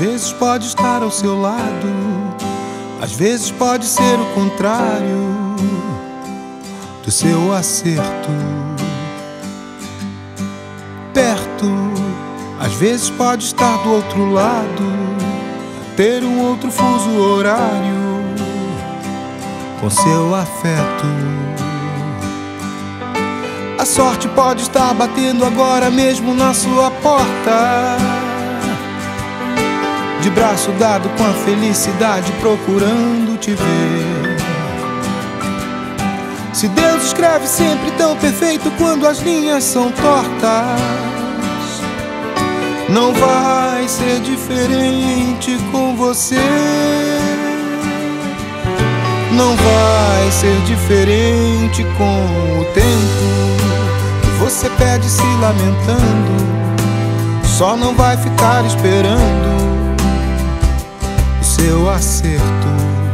vezes pode estar ao seu lado, às vezes pode ser o contrário do seu acerto. Perto, às vezes pode estar do outro lado, ter um outro fuso horário com seu afeto. A sorte pode estar batendo agora mesmo na sua porta, de braço dado com a felicidade, procurando te ver. Se Deus escreve sempre tão perfeito quando as linhas são tortas, não vai ser diferente com você. Não vai ser diferente com o tempo que você perde se lamentando. Só não vai ficar esperando o seu acerto.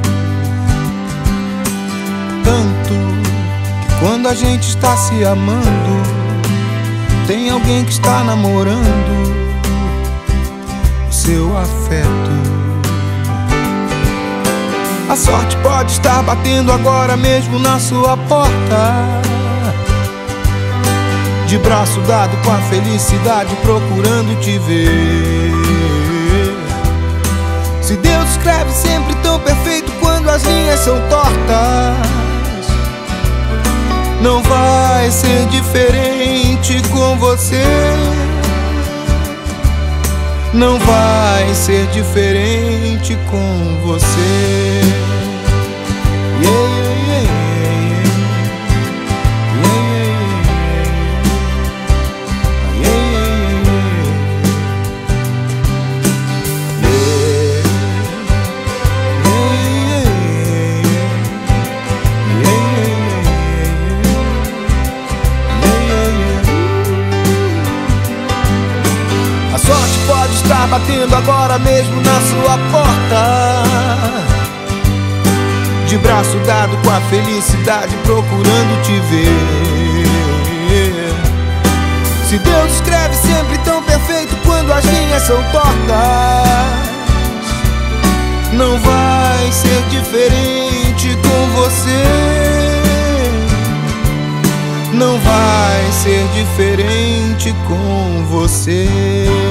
Tanto que quando a gente está se amando, tem alguém que está namorando o seu afeto. A sorte pode estar batendo agora mesmo na sua porta, de braço dado com a felicidade, procurando te ver. Se Deus escreve sempre tão perfeito quando as linhas são tortas, não vai ser diferente com você. Não vai ser diferente com você. Yeah, yeah, yeah, yeah. Yeah, yeah. A sorte pode estar batendo agora mesmo na sua porta, de braço dado com a felicidade, procurando te ver. Se Deus escreve sempre tão perfeito quando as linhas são tortas, não vai ser diferente com você. Não vai ser diferente com você.